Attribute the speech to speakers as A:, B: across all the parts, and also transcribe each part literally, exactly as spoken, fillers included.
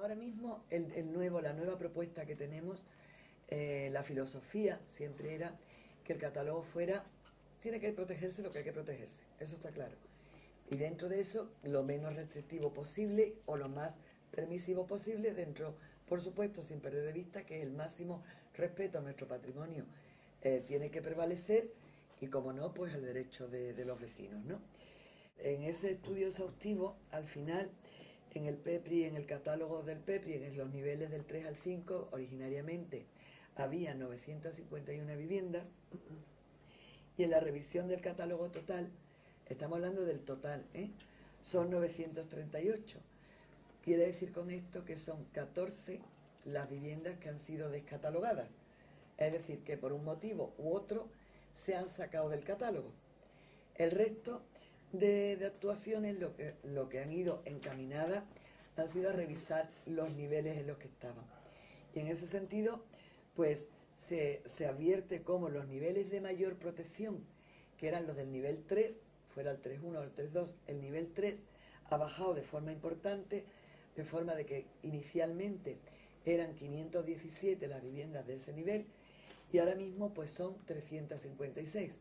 A: Ahora mismo el, el nuevo, la nueva propuesta que tenemos, eh, la filosofía siempre era que el catálogo fuera, tiene que protegerse lo que hay que protegerse, eso está claro. Y dentro de eso, lo menos restrictivo posible o lo más permisivo posible, dentro, por supuesto, sin perder de vista que el máximo respeto a nuestro patrimonio eh, tiene que prevalecer y, como no, pues el derecho de, de los vecinos, ¿no? En ese estudio exhaustivo, al final, en el PEPRI, en el catálogo del PEPRI, en los niveles del tres al cinco, originariamente había novecientas cincuenta y una viviendas, y en la revisión del catálogo total, estamos hablando del total, ¿eh? Son novecientas treinta y ocho. Quiere decir con esto que son catorce las viviendas que han sido descatalogadas. Es decir, que por un motivo u otro se han sacado del catálogo. El resto de, de actuaciones lo que, lo que han ido encaminadas han sido a revisar los niveles en los que estaban. Y en ese sentido, pues se, se advierte cómo los niveles de mayor protección, que eran los del nivel tres, fuera el tres punto uno o el tres punto dos, el nivel tres ha bajado de forma importante, de forma de que inicialmente eran quinientas diecisiete las viviendas de ese nivel y ahora mismo pues son trescientas cincuenta y seis.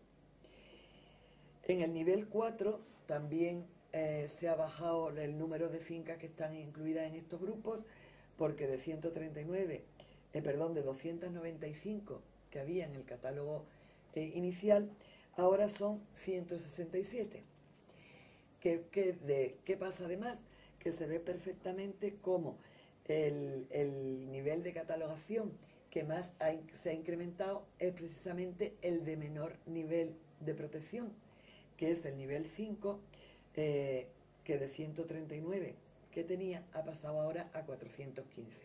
A: En el nivel cuatro también eh, se ha bajado el número de fincas que están incluidas en estos grupos, porque de ciento treinta y nueve, eh, perdón, de doscientas noventa y cinco que había en el catálogo eh, inicial, ahora son ciento sesenta y siete. ¿Qué, qué, de, ¿Qué pasa además? Que se ve perfectamente cómo el, el nivel de catalogación que más ha, se ha incrementado es precisamente el de menor nivel de protección, que es el nivel cinco, eh, que de ciento treinta y nueve que tenía ha pasado ahora a cuatrocientos quince.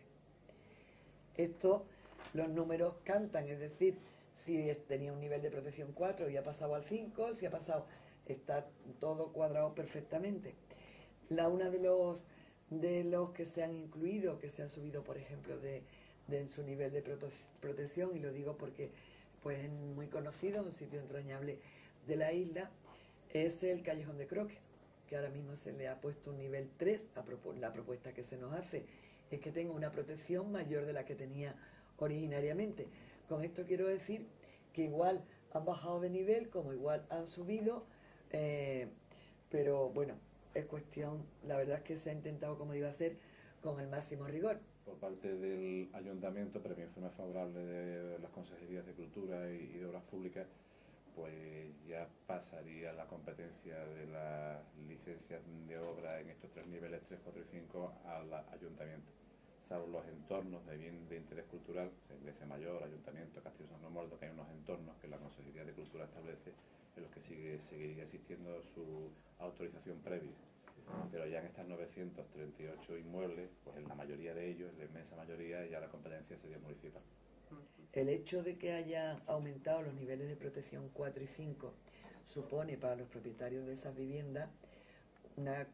A: Esto, los números cantan, es decir, si tenía un nivel de protección cuatro y ha pasado al cinco, si ha pasado, está todo cuadrado perfectamente. La una de los de los que se han incluido, que se han subido, por ejemplo, de, de en su nivel de prote protección, y lo digo porque pues es muy conocido, un sitio entrañable de la isla, es el Callejón de Croque, que ahora mismo se le ha puesto un nivel tres, a la propuesta que se nos hace es que tenga una protección mayor de la que tenía originariamente. Con esto quiero decir que igual han bajado de nivel, como igual han subido, eh, pero bueno, es cuestión, la verdad es que se ha intentado, como digo, hacer con el máximo rigor.
B: Por parte del Ayuntamiento, previo informe favorable de las Consejerías de Cultura y de Obras Públicas, pues ya pasaría la competencia de las licencias de obra en estos tres niveles, tres, cuatro y cinco, al Ayuntamiento. Salvo los entornos de bien de interés cultural, Iglesia Mayor, Ayuntamiento, Castillo San Romualdo, que hay unos entornos que la Consejería de Cultura establece en los que sigue, seguiría existiendo su autorización previa. Pero ya en estas novecientos treinta y ocho inmuebles, pues en la mayoría de ellos, en la inmensa mayoría, ya la competencia sería municipal.
A: El hecho de que haya aumentado los niveles de protección cuatro y cinco supone para los propietarios de esas viviendas una,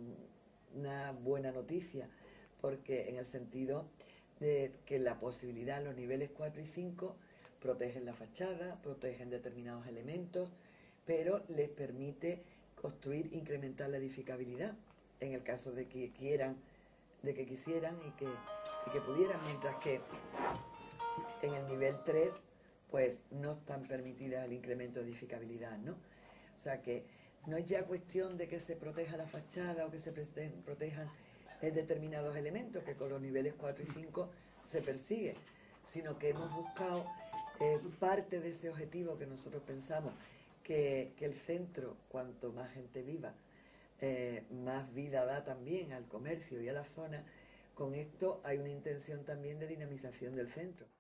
A: una buena noticia, porque en el sentido de que la posibilidad, los niveles cuatro y cinco protegen la fachada, protegen determinados elementos, pero les permite construir, incrementar la edificabilidad, en el caso de que quieran, de que quisieran y que, y que pudieran, mientras que en el nivel tres pues no están permitidas el incremento de edificabilidad, ¿no? O sea que no es ya cuestión de que se proteja la fachada o que se protejan determinados elementos, que con los niveles cuatro y cinco se persigue, sino que hemos buscado eh, parte de ese objetivo que nosotros pensamos, que, que el centro, cuanto más gente viva, eh, más vida da también al comercio y a la zona. Con esto hay una intención también de dinamización del centro.